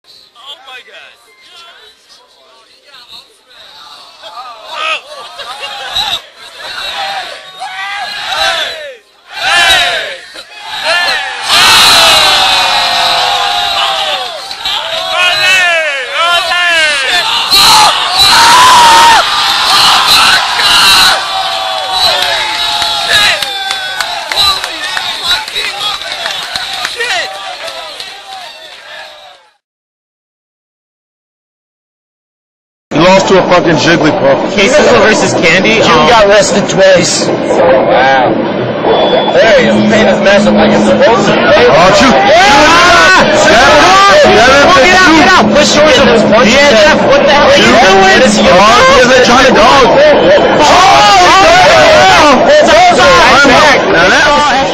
Oh my god. To a fucking Jigglypuff. Queso versus Candy. Jim got arrested twice. Wow. There he is, paying his mess up like it's supposed to. Oh, shoot! Get out! Push yours of his punch. Yeah, Jeff, what the hell are you doing? What is he doing? Oh, he's a Johnny Dog. Oh! It's all back. Now that